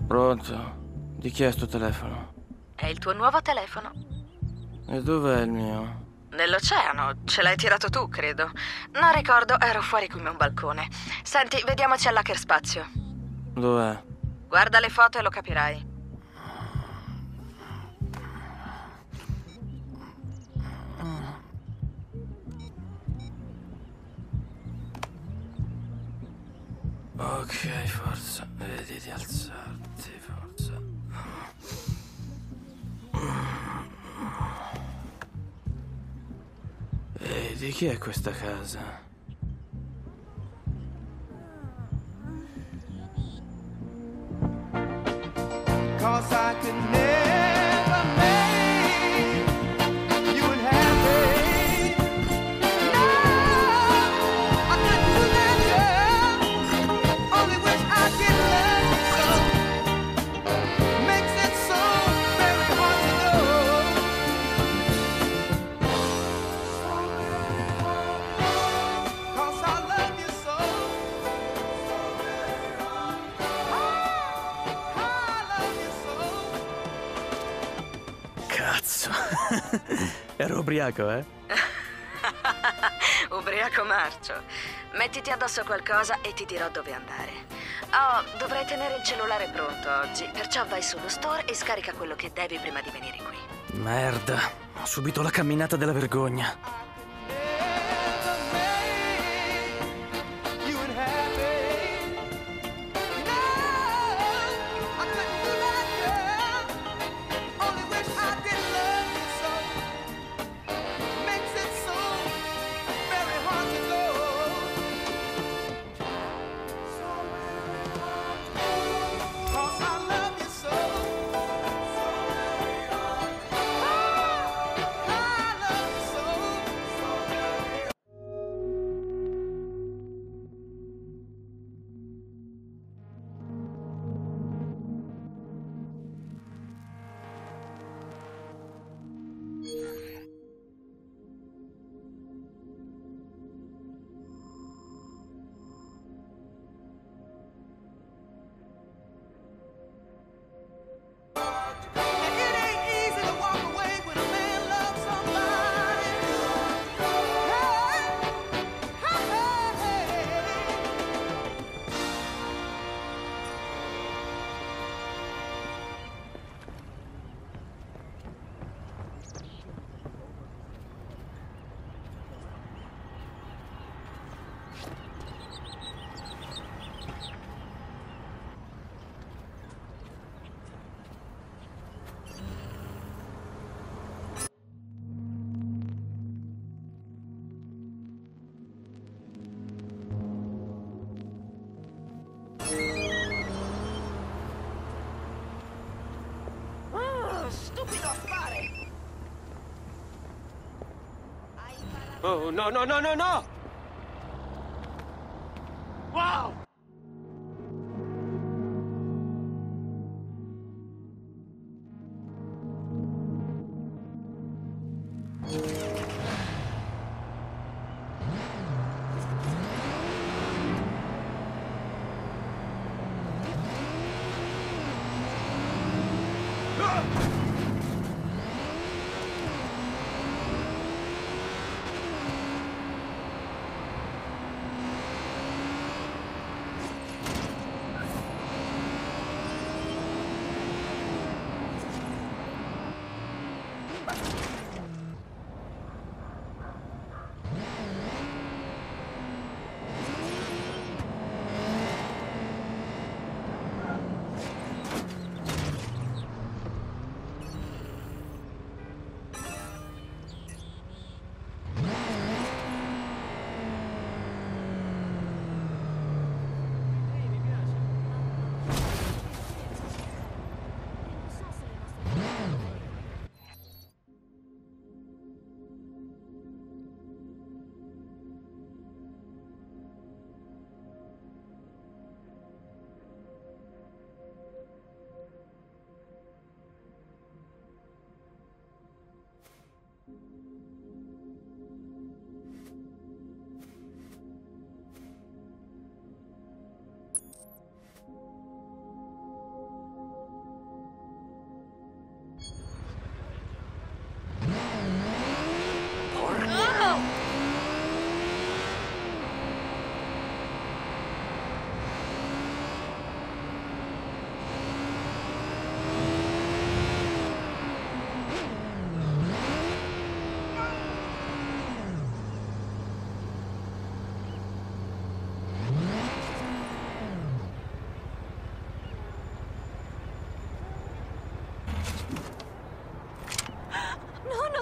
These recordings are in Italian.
Pronto? Di chi è sto telefono? È il tuo nuovo telefono. E dov'è il mio? Nell'oceano, ce l'hai tirato tu, credo. Non ricordo, ero fuori come un balcone. Senti, vediamoci all'Hacker Spazio. Dov'è? Guarda le foto e lo capirai. Ok, forza, vedi di alzarti, forza. E di chi è questa casa? Cause I could never make you unhappy. No, I couldn't do that, girl. Only wish I could love you so. Makes it so very hard to go. Cause I love you so. Cazzo. Ero ubriaco, eh? Ubriaco marcio. Mettiti addosso qualcosa e ti dirò dove andare. Oh, dovrei tenere il cellulare pronto oggi, perciò vai sullo store e scarica quello che devi prima di venire qui. Merda. Ho subito la camminata della vergogna. You unhappy? No, I couldn't do that, girl. Only wish I did love you so. Makes it so very hard to go. Cause I love you so. I love you so. It ain't easy to walk away when a man loves somebody. Hey, hey, hey. Stupido affare! Oh, no, no, no, no, no! Wow!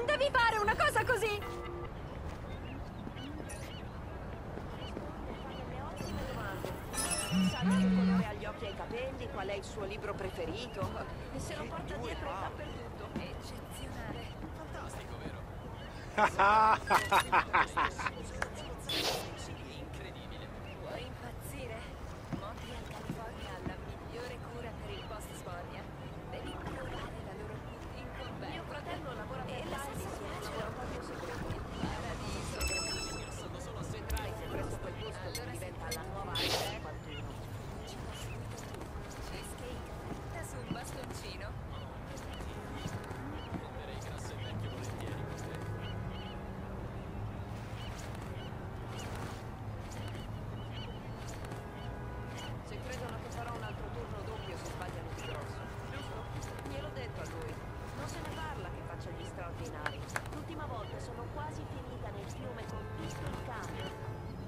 devi fare una cosa così! Sa di che colore ha gli occhi e i capelli, qual è il suo libro preferito e se lo porta dietro dappertutto. Eccezionale. Fantastico, vero? Vuoi impazzire? Montreal, California ha la migliore cura per il post-sbornia. Devi provare la loro inconveniente. Mio fratello lavora per la stessa piace laboratorio segreto. Paradiso. Vedrai se presto quel posto diventa la nuova Area 51. Cheesecake da su un bastoncino. Se credono che farò un altro turno doppio si sbagliano di grosso, giusto? Gliel'ho detto a lui. Non se ne parla che faccia gli straordinari. L'ultima volta sono quasi finita nel fiume con visto il cambio.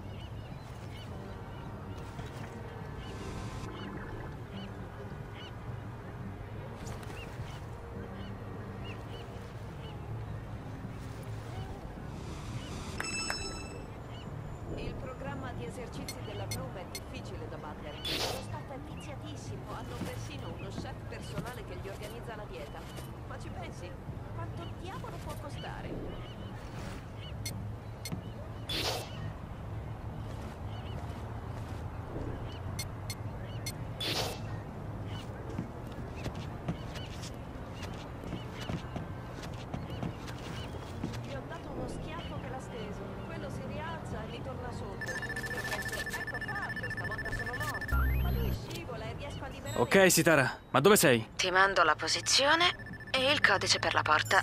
Il programma di esercizi della Bloom è difficile da battere. Lo staff è viziatissimo, hanno persino uno chef personale che gli organizza la dieta. Ma ci pensi? Quanto diavolo può costare? Gli ho dato uno schiaffo che l'ha steso. Quello si rialza e mi torna sotto. Io penso, ecco fatto, stavolta sono morta. Ma lui scivola e riesco a liberare. Ok, Sitara, ma dove sei? Ti mando la posizione e il codice per la porta.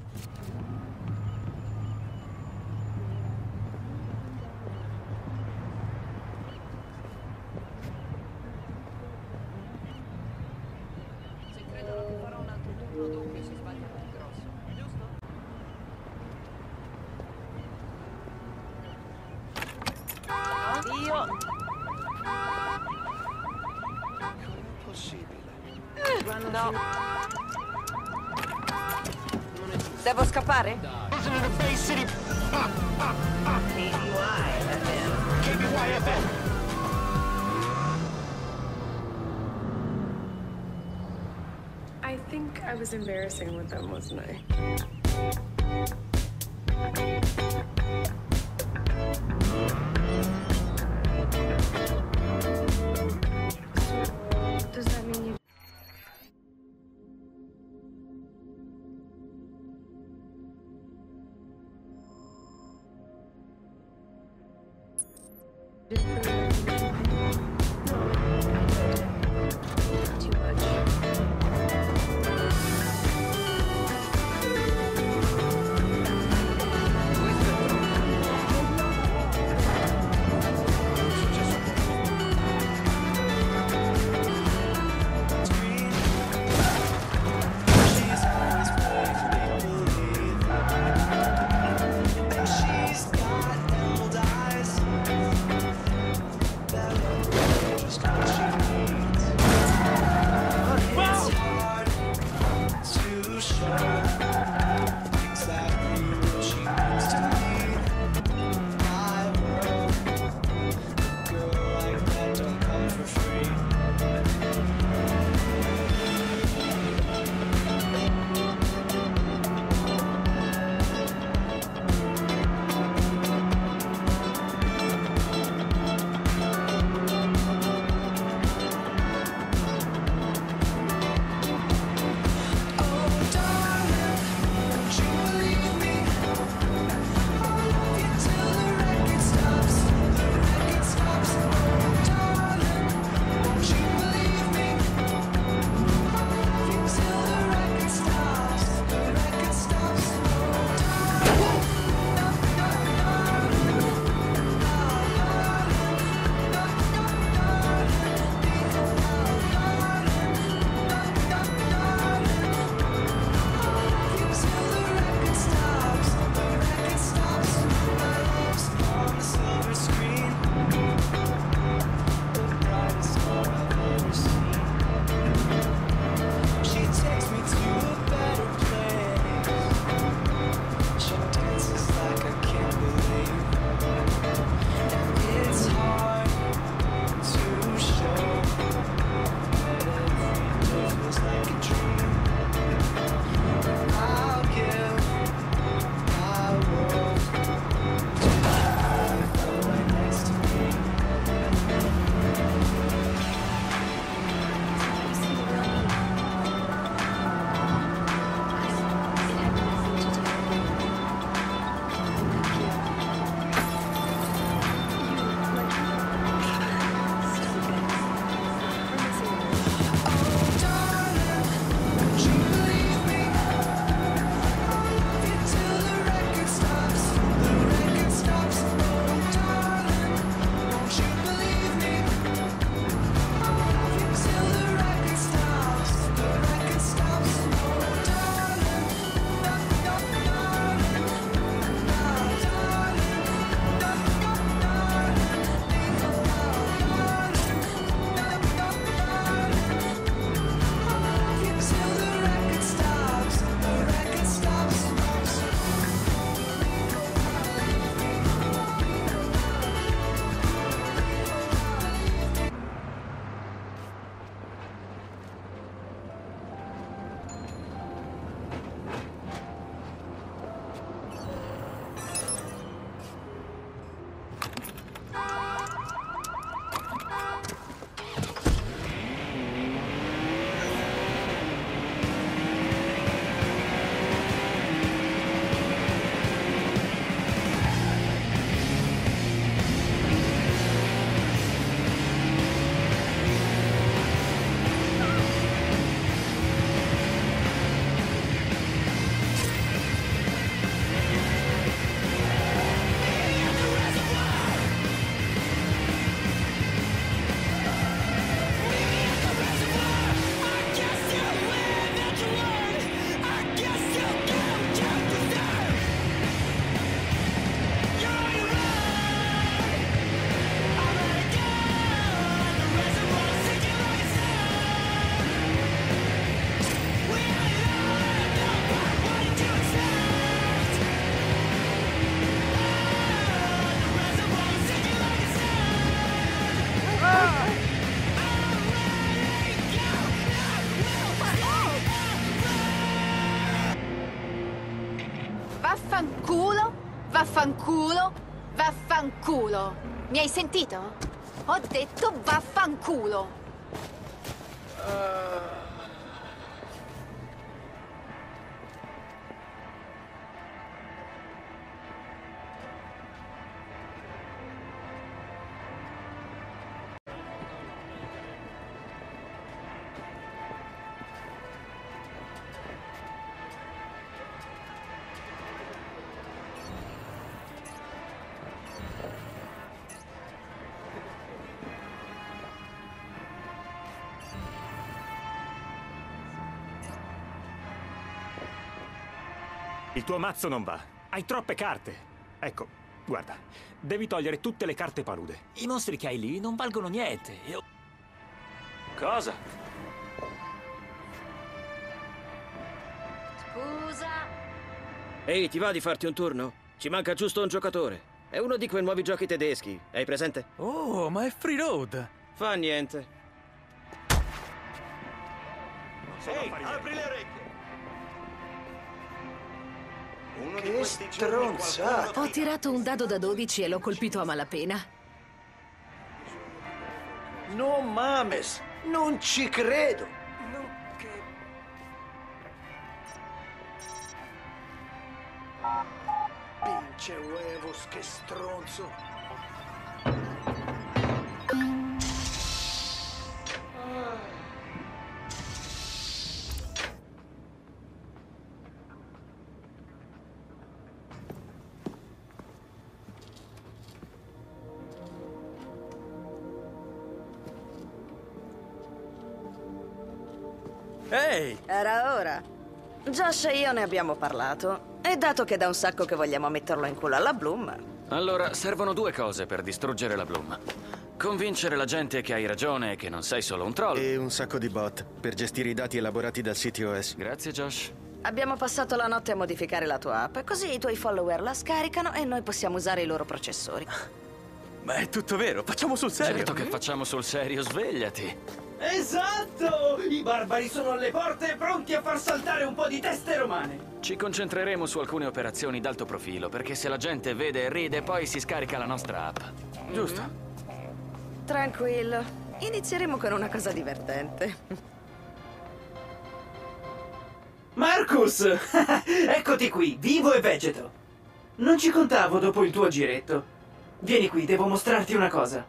Se credono che farò un altro turno doppio si sbagliano di grosso, giusto? Io... No. Devo scappare? I think I was embarrassing with them, wasn't I? Does that mean you... didn't really like me? No. Too much. Vaffanculo, vaffanculo, vaffanculo. Mi hai sentito? Ho detto vaffanculo. Il tuo mazzo non va. Hai troppe carte. Ecco, guarda, devi togliere tutte le carte palude. I mostri che hai lì non valgono niente. Cosa? Scusa. Ehi, ti va di farti un turno? Ci manca giusto un giocatore. È uno di quei nuovi giochi tedeschi. Hai presente? Oh, ma è Free Road! Fa niente. Ehi, apri le orecchie! Che stronzata! Ho tirato un dado da 12 e l'ho colpito a malapena. No mames! Non ci credo! Pinche huevos, che stronzo! Ehi! Era ora. Josh e io ne abbiamo parlato. E dato che da un sacco che vogliamo metterlo in culo alla Bloom... Allora, servono due cose per distruggere la Bloom. Convincere la gente che hai ragione e che non sei solo un troll. E un sacco di bot per gestire i dati elaborati dal CTOS. Grazie, Josh. Abbiamo passato la notte a modificare la tua app, così i tuoi follower la scaricano e noi possiamo usare i loro processori. Ma è tutto vero, facciamo sul serio. Certo che facciamo sul serio, svegliati. Esatto! I barbari sono alle porte pronti a far saltare un po' di teste romane. Ci concentreremo su alcune operazioni d'alto profilo, perché se la gente vede e ride, poi si scarica la nostra app. Giusto? Tranquillo. Inizieremo con una cosa divertente. Marcus! Eccoti qui, vivo e vegeto. Non ci contavo dopo il tuo giretto. Vieni qui, devo mostrarti una cosa.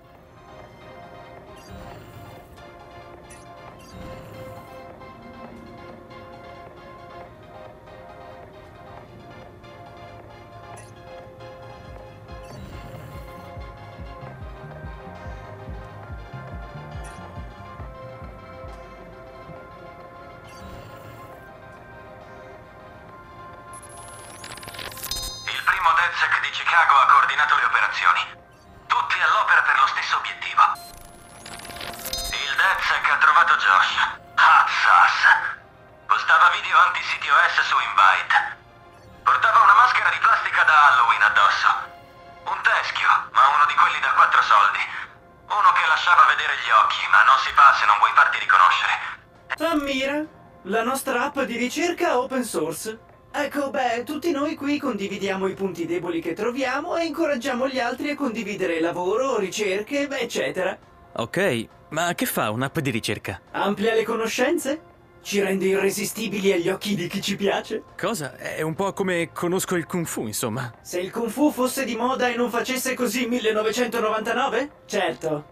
DedSec di Chicago ha coordinato le operazioni. Tutti all'opera per lo stesso obiettivo. Il DedSec ha trovato Josh. Hot sauce. Postava video anti-CTOS su Invite. Portava una maschera di plastica da Halloween addosso. Un teschio, ma uno di quelli da 4 soldi. Uno che lasciava vedere gli occhi, ma non si fa se non vuoi farti riconoscere. Ammira, la nostra app di ricerca open source. Ecco, beh, tutti noi qui condividiamo i punti deboli che troviamo e incoraggiamo gli altri a condividere lavoro, ricerche, eccetera. Ok, ma che fa un'app di ricerca? Amplia le conoscenze? Ci rende irresistibili agli occhi di chi ci piace? Cosa? È un po' come conosco il Kung Fu, insomma. Se il Kung Fu fosse di moda e non facesse così 1999? Certo.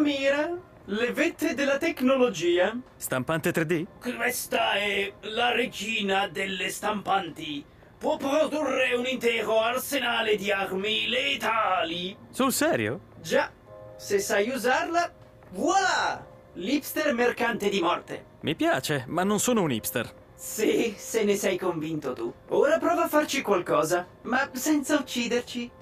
Mira, le vette della tecnologia. Stampante 3D? Questa è la regina delle stampanti. Può produrre un intero arsenale di armi letali. Sul serio? Già, se sai usarla, voilà! L'hipster mercante di morte. Mi piace, ma non sono un hipster. Sì, se ne sei convinto tu. Ora prova a farci qualcosa, ma senza ucciderci.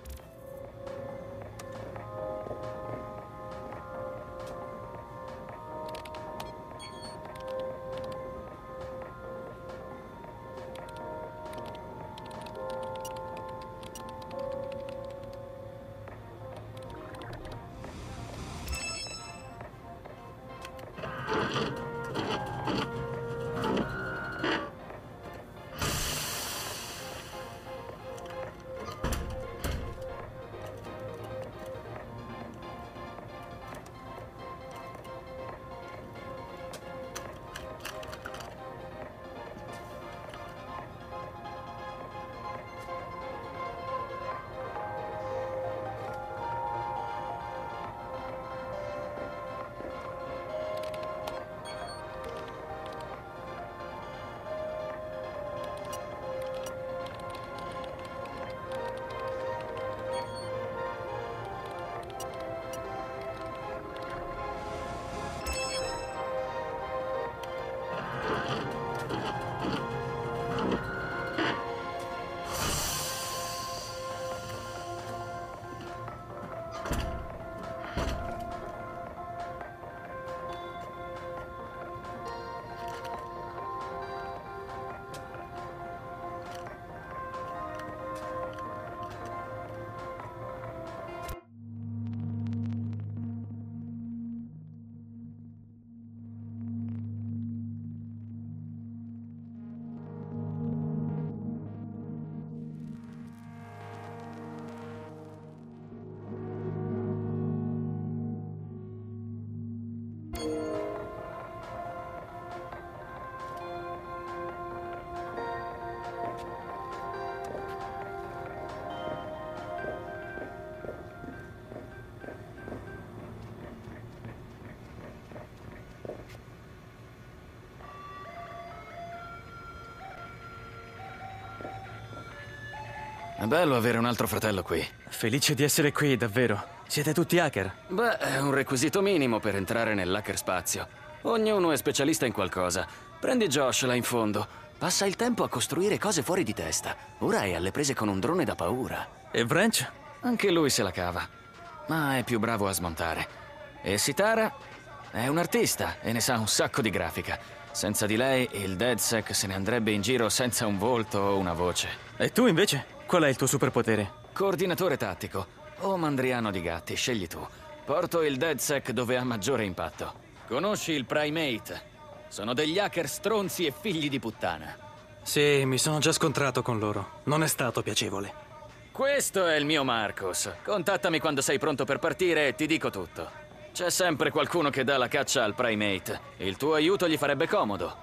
È bello avere un altro fratello qui. Felice di essere qui, davvero. Siete tutti hacker? Beh, è un requisito minimo per entrare nell'hacker spazio. Ognuno è specialista in qualcosa. Prendi Josh là in fondo. Passa il tempo a costruire cose fuori di testa. Ora è alle prese con un drone da paura. E Branch? Anche lui se la cava. Ma è più bravo a smontare. E Sitara è un artista e ne sa un sacco di grafica. Senza di lei, il DedSec se ne andrebbe in giro senza un volto o una voce. E tu invece? Qual è il tuo superpotere? Coordinatore tattico o mandriano di gatti, scegli tu. Porto il DedSec dove ha maggiore impatto. Conosci il Primate? Sono degli hacker stronzi e figli di puttana. Sì, mi sono già scontrato con loro. Non è stato piacevole. Questo è il mio Marcos. Contattami quando sei pronto per partire e ti dico tutto. C'è sempre qualcuno che dà la caccia al Primate. Il tuo aiuto gli farebbe comodo.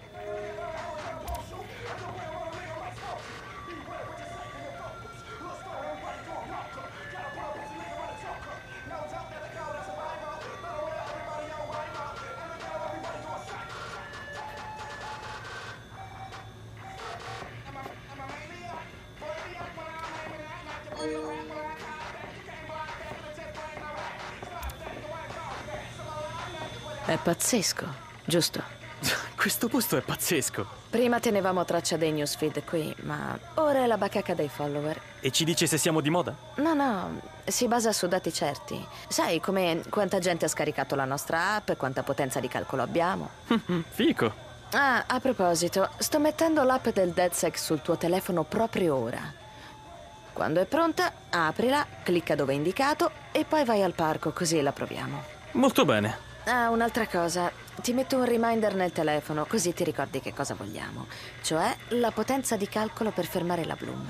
È pazzesco, giusto? Questo posto è pazzesco. Prima tenevamo traccia dei newsfeed qui, ma ora è la bacheca dei follower. E ci dice se siamo di moda? No, si basa su dati certi. Sai, come quanta gente ha scaricato la nostra app, quanta potenza di calcolo abbiamo. Fico. Ah, a proposito, sto mettendo l'app del DedSec sul tuo telefono proprio ora. Quando è pronta, aprila, clicca dove è indicato e poi vai al parco, così la proviamo. Molto bene. Ah, un'altra cosa. Ti metto un reminder nel telefono, così ti ricordi che cosa vogliamo. Cioè, la potenza di calcolo per fermare la Bloom.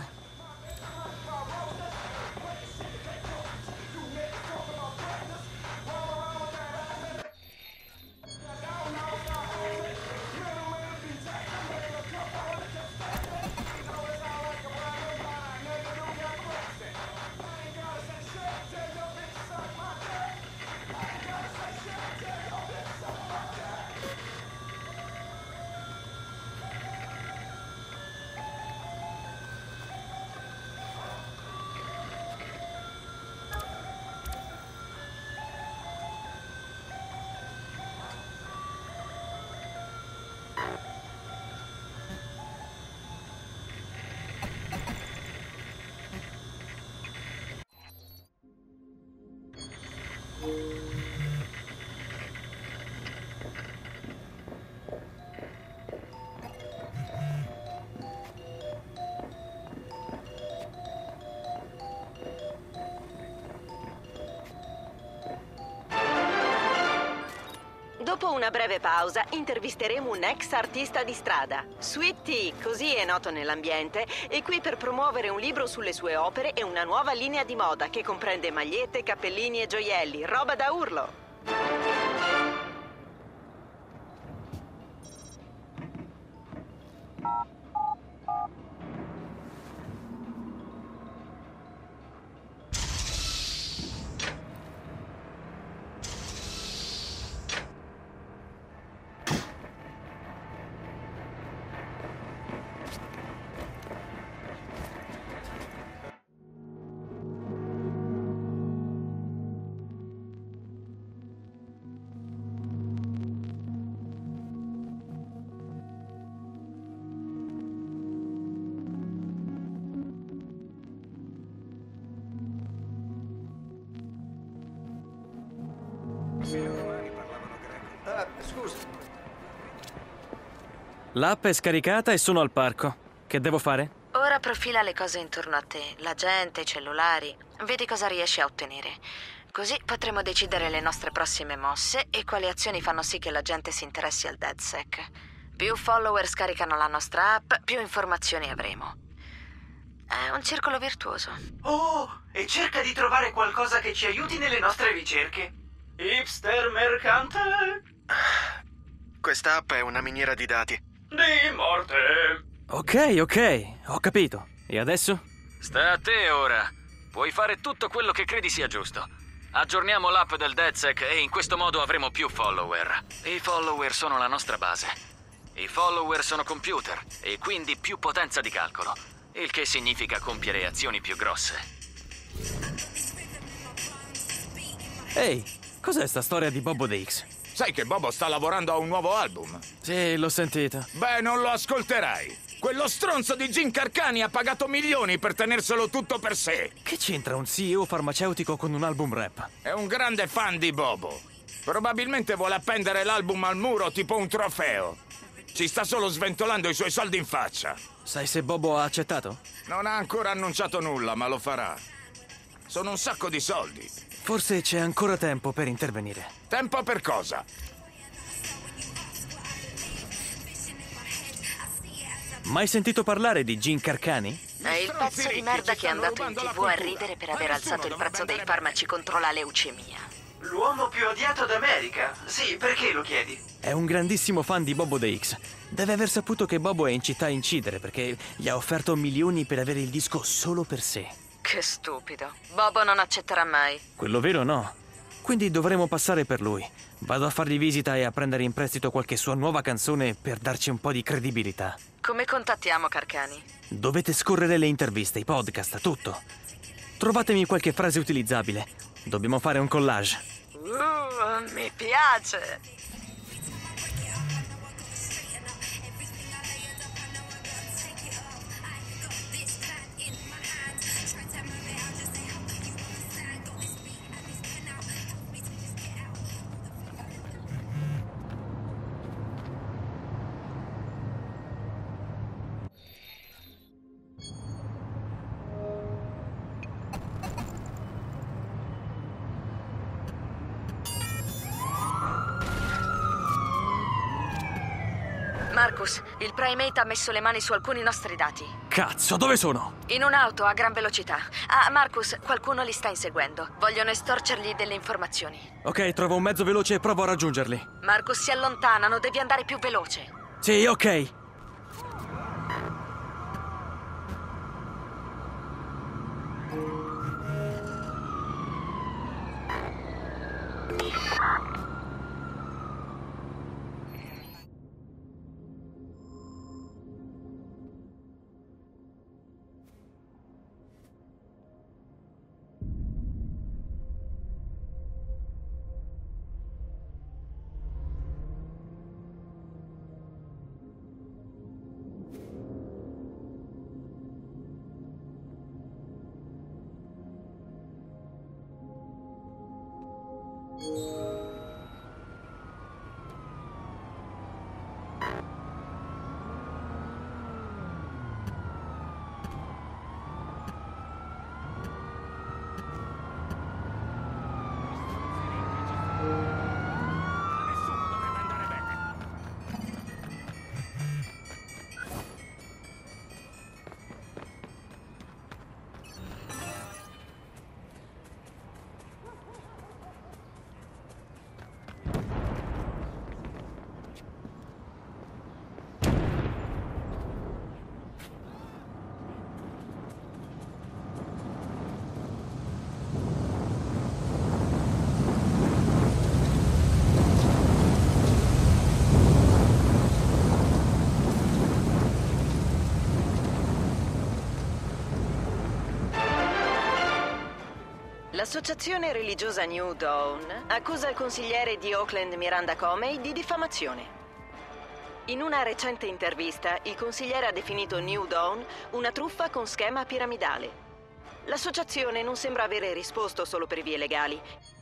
Dopo una breve pausa, intervisteremo un ex artista di strada. Sweet Tea, così è noto nell'ambiente, è qui per promuovere un libro sulle sue opere e una nuova linea di moda che comprende magliette, cappellini e gioielli, roba da urlo. Scusa. L'app è scaricata e sono al parco. Che devo fare? Ora profila le cose intorno a te, la gente, i cellulari. Vedi cosa riesci a ottenere. Così potremo decidere le nostre prossime mosse e quali azioni fanno sì che la gente si interessi al DedSec. Più follower scaricano la nostra app, più informazioni avremo. È un circolo virtuoso. Oh, e cerca di trovare qualcosa che ci aiuti nelle nostre ricerche. Hipster mercante Questa app è una miniera di dati. di morte. Ok, ho capito. E adesso? Sta a te ora. Puoi fare tutto quello che credi sia giusto. Aggiorniamo l'app del DedSec e in questo modo avremo più follower. I follower sono la nostra base. I follower sono computer e quindi più potenza di calcolo, il che significa compiere azioni più grosse. Ehi, cos'è sta storia di Bobo the X? Sai che Bobo sta lavorando a un nuovo album? Sì, l'ho sentito. Beh, non lo ascolterai. Quello stronzo di Jim Carcani ha pagato milioni per tenerselo tutto per sé. Che c'entra un CEO farmaceutico con un album rap? È un grande fan di Bobo. Probabilmente vuole appendere l'album al muro tipo un trofeo. Ci sta solo sventolando i suoi soldi in faccia. Sai se Bobo ha accettato? Non ha ancora annunciato nulla, ma lo farà. Sono un sacco di soldi. Forse c'è ancora tempo per intervenire. Tempo per cosa? Mai sentito parlare di Jim Carcani? È il pezzo di merda che è andato in TV a ridere per aver alzato il prezzo dei farmaci contro la leucemia. L'uomo più odiato d'America. Sì, perché lo chiedi? È un grandissimo fan di Bobo the X. Deve aver saputo che Bobo è in città a incidere perché gli ha offerto milioni per avere il disco solo per sé. Che stupido. Bobo non accetterà mai. Quello vero no. Quindi dovremo passare per lui. Vado a fargli visita e a prendere in prestito qualche sua nuova canzone per darci un po' di credibilità. Come contattiamo Carcani? Dovete scorrere le interviste, i podcast, tutto. Trovatemi qualche frase utilizzabile. Dobbiamo fare un collage. Mi piace. Marcus, il Primate ha messo le mani su alcuni nostri dati. Cazzo, dove sono? In un'auto a gran velocità. Ah, Marcus, qualcuno li sta inseguendo. Vogliono estorcergli delle informazioni. Ok, trovo un mezzo veloce e provo a raggiungerli. Marcus, si allontanano, devi andare più veloce. Sì, ok. L'associazione religiosa New Dawn accusa il consigliere di Oakland Miranda Comey di diffamazione. In una recente intervista, il consigliere ha definito New Dawn una truffa con schema piramidale. L'associazione non sembra avere risposto solo per vie legali.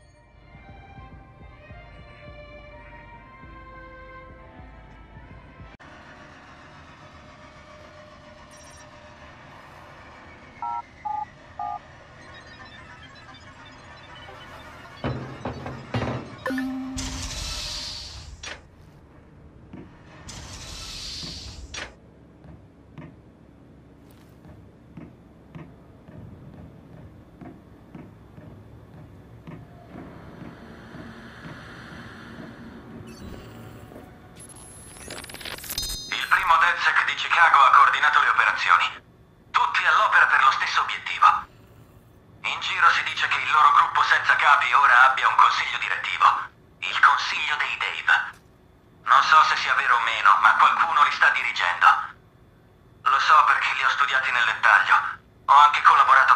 DedSec di Chicago ha coordinato le operazioni. Tutti all'opera per lo stesso obiettivo. In giro si dice che il loro gruppo senza capi ora abbia un consiglio direttivo. Il Consiglio dei Dave. Non so se sia vero o meno, ma qualcuno li sta dirigendo. Lo so perché li ho studiati nel dettaglio. Ho anche collaborato